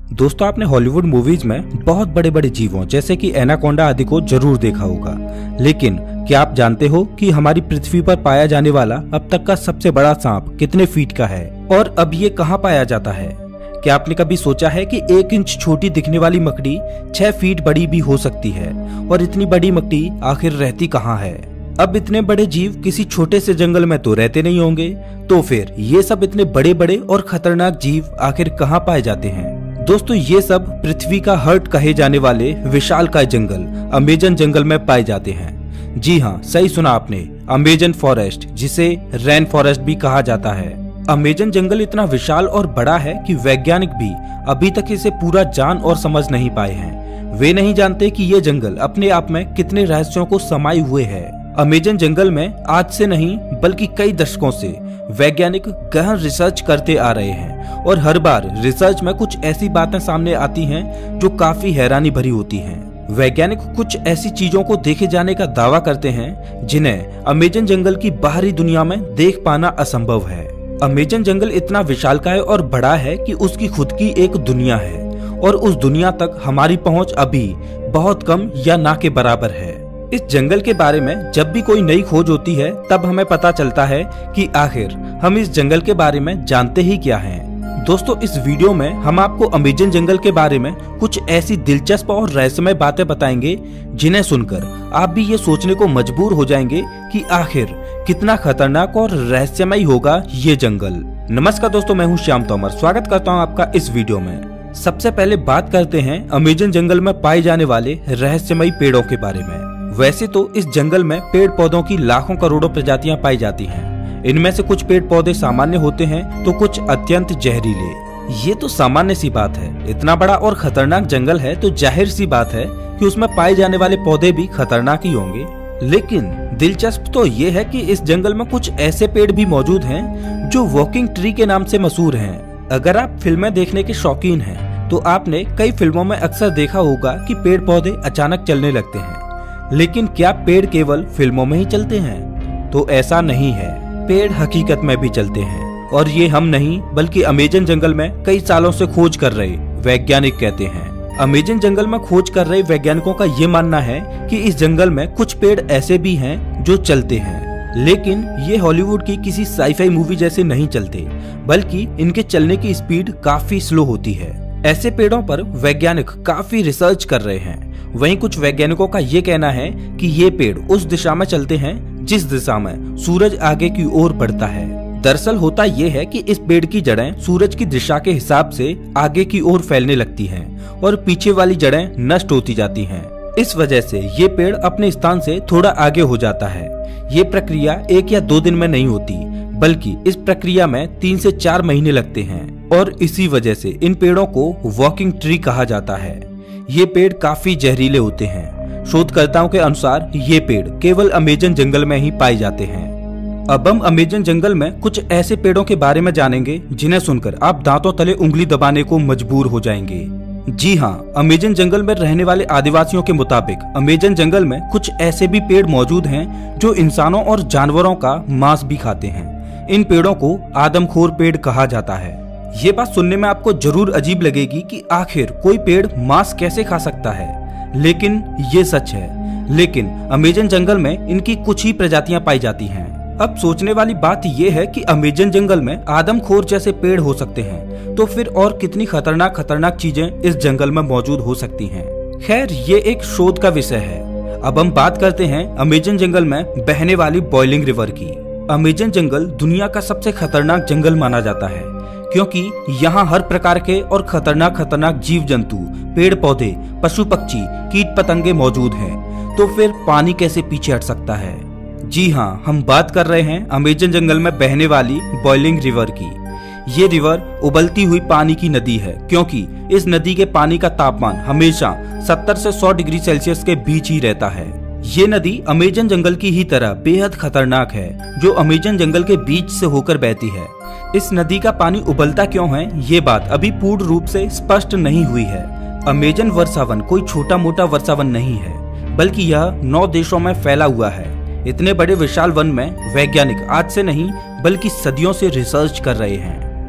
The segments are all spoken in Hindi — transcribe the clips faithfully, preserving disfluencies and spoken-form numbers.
दोस्तों, आपने हॉलीवुड मूवीज में बहुत बड़े बड़े जीवों जैसे कि एनाकोंडा आदि को जरूर देखा होगा, लेकिन क्या आप जानते हो कि हमारी पृथ्वी पर पाया जाने वाला अब तक का सबसे बड़ा सांप कितने फीट का है और अब ये कहाँ पाया जाता है? क्या आपने कभी सोचा है कि एक इंच छोटी दिखने वाली मकड़ी छह फीट बड़ी भी हो सकती है? और इतनी बड़ी मकड़ी आखिर रहती कहाँ है? अब इतने बड़े जीव किसी छोटे से जंगल में तो रहते नहीं होंगे, तो फिर ये सब इतने बड़े बड़े और खतरनाक जीव आखिर कहाँ पाए जाते हैं? दोस्तों, ये सब पृथ्वी का हार्ट कहे जाने वाले विशालकाय जंगल अमेजन जंगल में पाए जाते हैं। जी हाँ, सही सुना आपने, अमेजन फॉरेस्ट, जिसे रेन फॉरेस्ट भी कहा जाता है। अमेजन जंगल इतना विशाल और बड़ा है कि वैज्ञानिक भी अभी तक इसे पूरा जान और समझ नहीं पाए हैं। वे नहीं जानते कि ये जंगल अपने आप में कितने रहस्यों को समाये हुए है। अमेजन जंगल में आज से नहीं बल्कि कई दशकों से वैज्ञानिक गहन रिसर्च करते आ रहे हैं और हर बार रिसर्च में कुछ ऐसी बातें सामने आती हैं जो काफी हैरानी भरी होती हैं। वैज्ञानिक कुछ ऐसी चीजों को देखे जाने का दावा करते हैं जिन्हें अमेजन जंगल की बाहरी दुनिया में देख पाना असंभव है। अमेजन जंगल इतना विशालकाय और बड़ा है कि उसकी खुद की एक दुनिया है और उस दुनिया तक हमारी पहुंच अभी बहुत कम या ना के बराबर है। इस जंगल के बारे में जब भी कोई नई खोज होती है तब हमें पता चलता है कि आखिर हम इस जंगल के बारे में जानते ही क्या हैं। दोस्तों, इस वीडियो में हम आपको अमेजन जंगल के बारे में कुछ ऐसी दिलचस्प और रहस्यमय बातें बताएंगे जिन्हें सुनकर आप भी ये सोचने को मजबूर हो जाएंगे कि आखिर कितना खतरनाक और रहस्यमय होगा ये जंगल। नमस्कार दोस्तों, मैं हूँ श्याम तोमर, स्वागत करता हूँ आपका इस वीडियो में। सबसे पहले बात करते हैं अमेजन जंगल में पाए जाने वाले रहस्यमयी पेड़ों के बारे में। वैसे तो इस जंगल में पेड़ पौधों की लाखों करोड़ों प्रजातियां पाई जाती हैं। इनमें से कुछ पेड़ पौधे सामान्य होते हैं तो कुछ अत्यंत जहरीले। ये तो सामान्य सी बात है, इतना बड़ा और खतरनाक जंगल है तो जाहिर सी बात है कि उसमें पाए जाने वाले पौधे भी खतरनाक ही होंगे। लेकिन दिलचस्प तो ये है कि इस जंगल में कुछ ऐसे पेड़ भी मौजूद हैं जो वॉकिंग ट्री के नाम से मशहूर हैं। अगर आप फिल्में देखने के शौकीन हैं तो आपने कई फिल्मों में अक्सर देखा होगा कि पेड़ पौधे अचानक चलने लगते हैं। लेकिन क्या पेड़ केवल फिल्मों में ही चलते हैं? तो ऐसा नहीं है, पेड़ हकीकत में भी चलते हैं और ये हम नहीं बल्कि अमेजन जंगल में कई सालों से खोज कर रहे वैज्ञानिक कहते हैं। अमेजन जंगल में खोज कर रहे वैज्ञानिकों का ये मानना है कि इस जंगल में कुछ पेड़ ऐसे भी हैं जो चलते हैं, लेकिन ये हॉलीवुड की किसी साईफाई मूवी जैसे नहीं चलते, बल्कि इनके चलने की स्पीड काफी स्लो होती है। ऐसे पेड़ों पर वैज्ञानिक काफी रिसर्च कर रहे हैं। वहीं कुछ वैज्ञानिकों का ये कहना है कि ये पेड़ उस दिशा में चलते हैं जिस दिशा में सूरज आगे की ओर बढ़ता है। दरअसल होता ये है कि इस पेड़ की जड़ें सूरज की दिशा के हिसाब से आगे की ओर फैलने लगती हैं और पीछे वाली जड़ें नष्ट होती जाती हैं। इस वजह से ये पेड़ अपने स्थान से थोड़ा आगे हो जाता है। ये प्रक्रिया एक या दो दिन में नहीं होती, बल्कि इस प्रक्रिया में तीन से चार महीने लगते हैं और इसी वजह से इन पेड़ों को वॉकिंग ट्री कहा जाता है। ये पेड़ काफी जहरीले होते हैं। शोधकर्ताओं के अनुसार ये पेड़ केवल अमेजन जंगल में ही पाए जाते हैं। अब हम अमेजन जंगल में कुछ ऐसे पेड़ों के बारे में जानेंगे जिन्हें सुनकर आप दांतों तले उंगली दबाने को मजबूर हो जाएंगे। जी हाँ, अमेजन जंगल में रहने वाले आदिवासियों के मुताबिक अमेजन जंगल में कुछ ऐसे भी पेड़ मौजूद हैं जो इंसानों और जानवरों का मांस भी खाते हैं। इन पेड़ों को आदमखोर पेड़ कहा जाता है। ये बात सुनने में आपको जरूर अजीब लगेगी कि आखिर कोई पेड़ मांस कैसे खा सकता है, लेकिन ये सच है। लेकिन अमेजन जंगल में इनकी कुछ ही प्रजातियां पाई जाती हैं। अब सोचने वाली बात ये है कि अमेजन जंगल में आदमखोर जैसे पेड़ हो सकते हैं, तो फिर और कितनी खतरनाक खतरनाक चीजें इस जंगल में मौजूद हो सकती हैं। खैर, ये एक शोध का विषय है। अब हम बात करते हैं अमेजन जंगल में बहने वाली बॉइलिंग रिवर की। अमेजन जंगल दुनिया का सबसे खतरनाक जंगल माना जाता है क्योंकि यहाँ हर प्रकार के और खतरनाक खतरनाक जीव जंतु, पेड़ पौधे, पशु पक्षी, कीट पतंगे मौजूद हैं। तो फिर पानी कैसे पीछे हट सकता है? जी हाँ, हम बात कर रहे हैं अमेजन जंगल में बहने वाली बॉइलिंग रिवर की। ये रिवर उबलती हुई पानी की नदी है क्योंकि इस नदी के पानी का तापमान हमेशा सत्तर से सौ डिग्री सेल्सियस के बीच ही रहता है। ये नदी अमेजन जंगल की ही तरह बेहद खतरनाक है, जो अमेजन जंगल के बीच से होकर बहती है। इस नदी का पानी उबलता क्यों है, ये बात अभी पूर्ण रूप से स्पष्ट नहीं हुई है। अमेजन वर्षावन कोई छोटा मोटा वर्षावन नहीं है, बल्कि यह नौ देशों में फैला हुआ है। इतने बड़े विशाल वन में वैज्ञानिक आज से नहीं बल्कि सदियों से रिसर्च कर रहे हैं।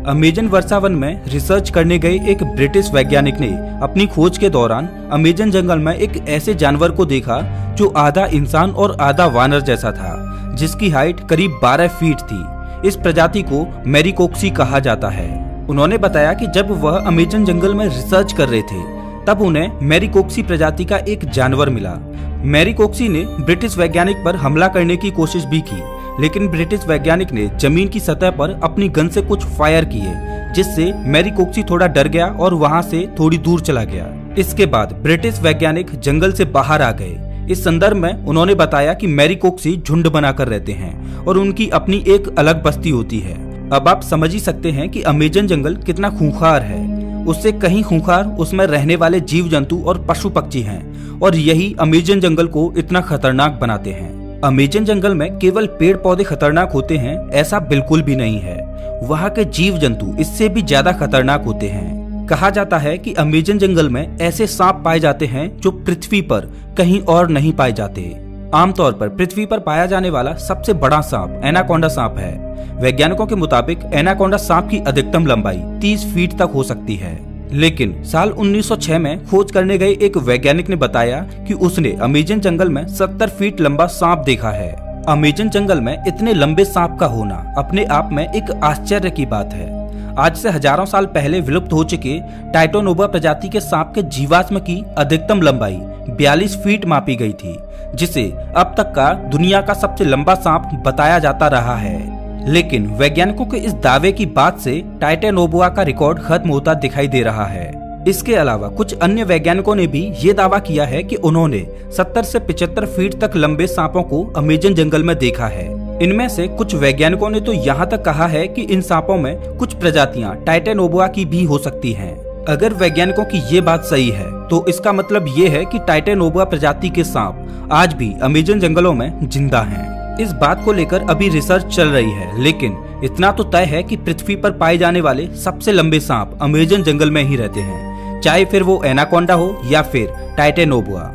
अमेजन वर्षावन में रिसर्च करने गए एक ब्रिटिश वैज्ञानिक ने अपनी खोज के दौरान अमेजन जंगल में एक ऐसे जानवर को देखा जो आधा इंसान और आधा वानर जैसा था, जिसकी हाइट करीब बारह फीट थी। इस प्रजाति को मैरिकोक्सी कहा जाता है। उन्होंने बताया कि जब वह अमेजन जंगल में रिसर्च कर रहे थे तब उन्हें मैरिकोक्सी प्रजाति का एक जानवर मिला। मैरिकोक्सी ने ब्रिटिश वैज्ञानिक पर हमला करने की कोशिश भी की, लेकिन ब्रिटिश वैज्ञानिक ने जमीन की सतह पर अपनी गन से कुछ फायर किए, जिससे मैरिकोक्सी थोड़ा डर गया और वहां से थोड़ी दूर चला गया। इसके बाद ब्रिटिश वैज्ञानिक जंगल से बाहर आ गए। इस संदर्भ में उन्होंने बताया कि मैरिकोक्सी झुंड बनाकर रहते हैं और उनकी अपनी एक अलग बस्ती होती है। अब आप समझ ही सकते हैं कि अमेजन जंगल कितना खूंखार है। उससे कहीं खूंखार उसमें रहने वाले जीव जंतु और पशु पक्षी हैं, और यही अमेजन जंगल को इतना खतरनाक बनाते हैं। अमेजन जंगल में केवल पेड़ पौधे खतरनाक होते हैं ऐसा बिल्कुल भी नहीं है। वहाँ के जीव जंतु इससे भी ज्यादा खतरनाक होते हैं। कहा जाता है कि अमेजन जंगल में ऐसे सांप पाए जाते हैं जो पृथ्वी पर कहीं और नहीं पाए जाते। आमतौर पर पृथ्वी पर पाया जाने वाला सबसे बड़ा सांप एनाकोंडा सांप है। वैज्ञानिकों के मुताबिक एनाकोंडा सांप की अधिकतम लंबाई तीस फीट तक हो सकती है। लेकिन साल उन्नीस सौ छह में खोज करने गए एक वैज्ञानिक ने बताया कि उसने अमेजन जंगल में सत्तर फीट लंबा सांप देखा है। अमेजन जंगल में इतने लंबे सांप का होना अपने आप में एक आश्चर्य की बात है। आज से हजारों साल पहले विलुप्त हो चुके टाइटोनोबा प्रजाति के सांप के जीवाश्म की अधिकतम लंबाई बयालीस फीट मापी गई थी, जिसे अब तक का दुनिया का सबसे लंबा सांप बताया जाता रहा है। लेकिन वैज्ञानिकों के इस दावे की बात से टाइटोनोबा का रिकॉर्ड खत्म होता दिखाई दे रहा है। इसके अलावा कुछ अन्य वैज्ञानिकों ने भी ये दावा किया है कि उन्होंने सत्तर से पचहत्तर फीट तक लंबे सांपों को अमेजन जंगल में देखा है। इनमें से कुछ वैज्ञानिकों ने तो यहाँ तक कहा है कि इन सांपों में कुछ प्रजातियां टाइटोनोबा की भी हो सकती हैं। अगर वैज्ञानिकों की ये बात सही है तो इसका मतलब ये है कि टाइटोनोबा प्रजाति के सांप आज भी अमेजन जंगलों में जिंदा हैं। इस बात को लेकर अभी रिसर्च चल रही है, लेकिन इतना तो तय है कि पृथ्वी पर पाए जाने वाले सबसे लंबे सांप अमेजन जंगल में ही रहते हैं, चाहे फिर वो एनाकोंडा हो या फिर टाइटोनोबा।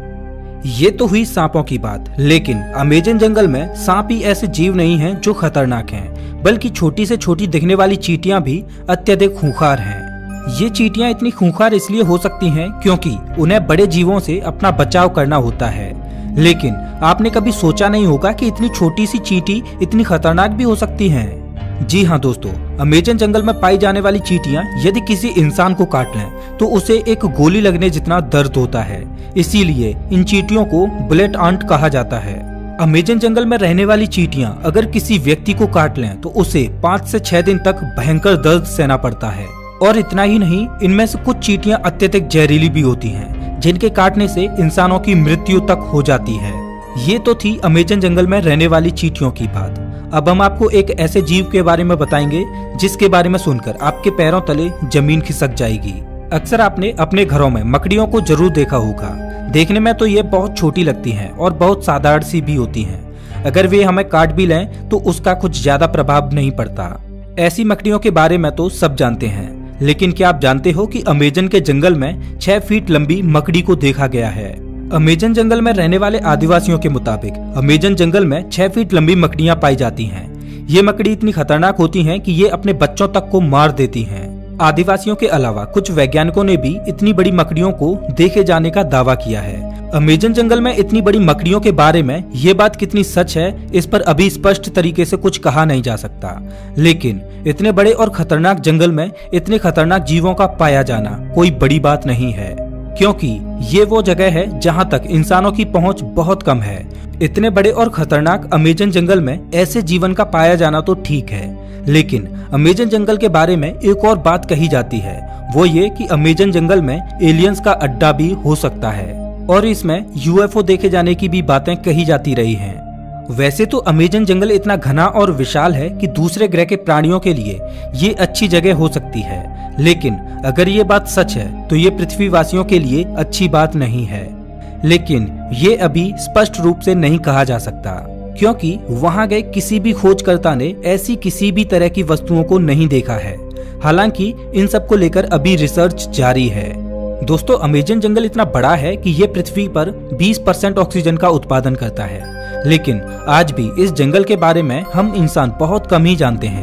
ये तो हुई सांपों की बात, लेकिन अमेजन जंगल में सांप ही ऐसे जीव नहीं हैं जो खतरनाक हैं, बल्कि छोटी से छोटी दिखने वाली चींटियां भी अत्यधिक खूंखार हैं। ये चींटियां इतनी खूंखार इसलिए हो सकती हैं क्योंकि उन्हें बड़े जीवों से अपना बचाव करना होता है। लेकिन आपने कभी सोचा नहीं होगा कि इतनी छोटी सी चींटी इतनी खतरनाक भी हो सकती हैं। जी हाँ दोस्तों, अमेजन जंगल में पाई जाने वाली चींटियां यदि किसी इंसान को काट लें तो उसे एक गोली लगने जितना दर्द होता है। इसीलिए इन चींटियों को बुलेट आंट कहा जाता है। अमेजन जंगल में रहने वाली चींटियां अगर किसी व्यक्ति को काट लें तो उसे पाँच से छह दिन तक भयंकर दर्द सहना पड़ता है। और इतना ही नहीं, इनमें से कुछ चींटियां अत्यधिक जहरीली भी होती हैं, जिनके काटने से इंसानों की मृत्यु तक हो जाती है। ये तो थी अमेजन जंगल में रहने वाली चींटियों की बात। अब हम आपको एक ऐसे जीव के बारे में बताएंगे जिसके बारे में सुनकर आपके पैरों तले जमीन खिसक जाएगी। अक्सर आपने अपने घरों में मकड़ियों को जरूर देखा होगा। देखने में तो ये बहुत छोटी लगती हैं और बहुत साधारण सी भी होती हैं। अगर वे हमें काट भी लें तो उसका कुछ ज्यादा प्रभाव नहीं पड़ता। ऐसी मकड़ियों के बारे में तो सब जानते हैं, लेकिन क्या आप जानते हो कि अमेजन के जंगल में छह फीट लंबी मकड़ी को देखा गया है। अमेजन जंगल में रहने वाले आदिवासियों के मुताबिक अमेजन जंगल में छह फीट लंबी मकड़ियां पाई जाती हैं। ये मकड़ी इतनी खतरनाक होती हैं कि ये अपने बच्चों तक को मार देती हैं। आदिवासियों के अलावा कुछ वैज्ञानिकों ने भी इतनी बड़ी मकड़ियों को देखे जाने का दावा किया है। अमेजन जंगल में इतनी बड़ी मकड़ियों के बारे में ये बात कितनी सच है, इस पर अभी स्पष्ट तरीके से कुछ कहा नहीं जा सकता। लेकिन इतने बड़े और खतरनाक जंगल में इतने खतरनाक जीवों का पाया जाना कोई बड़ी बात नहीं है, क्योंकि ये वो जगह है जहाँ तक इंसानों की पहुँच बहुत कम है। इतने बड़े और खतरनाक अमेजन जंगल में ऐसे जीवन का पाया जाना तो ठीक है, लेकिन अमेजन जंगल के बारे में एक और बात कही जाती है, वो ये कि अमेजन जंगल में एलियंस का अड्डा भी हो सकता है और इसमें यूएफओ देखे जाने की भी बातें कही जाती रही हैं। वैसे तो अमेजन जंगल इतना घना और विशाल है कि दूसरे ग्रह के प्राणियों के लिए ये अच्छी जगह हो सकती है, लेकिन अगर ये बात सच है तो ये पृथ्वीवासियों के लिए अच्छी बात नहीं है। लेकिन ये अभी स्पष्ट रूप से नहीं कहा जा सकता, क्योंकि वहां गए किसी भी खोजकर्ता ने ऐसी किसी भी तरह की वस्तुओं को नहीं देखा है। हालांकि इन सब को लेकर अभी रिसर्च जारी है। दोस्तों, अमेजन जंगल इतना बड़ा है कि ये पृथ्वी पर बीस परसेंट ऑक्सीजन का उत्पादन करता है, लेकिन आज भी इस जंगल के बारे में हम इंसान बहुत कम ही जानते हैं।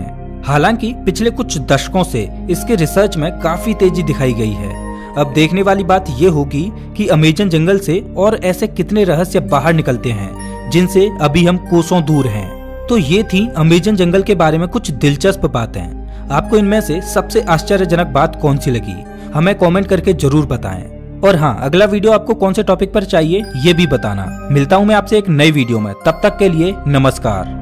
हालांकि पिछले कुछ दशकों से इसके रिसर्च में काफी तेजी दिखाई गई है। अब देखने वाली बात ये होगी कि अमेजन जंगल से और ऐसे कितने रहस्य बाहर निकलते हैं जिनसे अभी हम कोसों दूर हैं। तो ये थी अमेजन जंगल के बारे में कुछ दिलचस्प बातें। आपको इनमें से सबसे आश्चर्यजनक बात कौन सी लगी, हमें कमेंट करके जरूर बताएं। और हाँ, अगला वीडियो आपको कौन से टॉपिक पर चाहिए ये भी बताना। मिलता हूँ मैं आपसे एक नई वीडियो में, तब तक के लिए नमस्कार।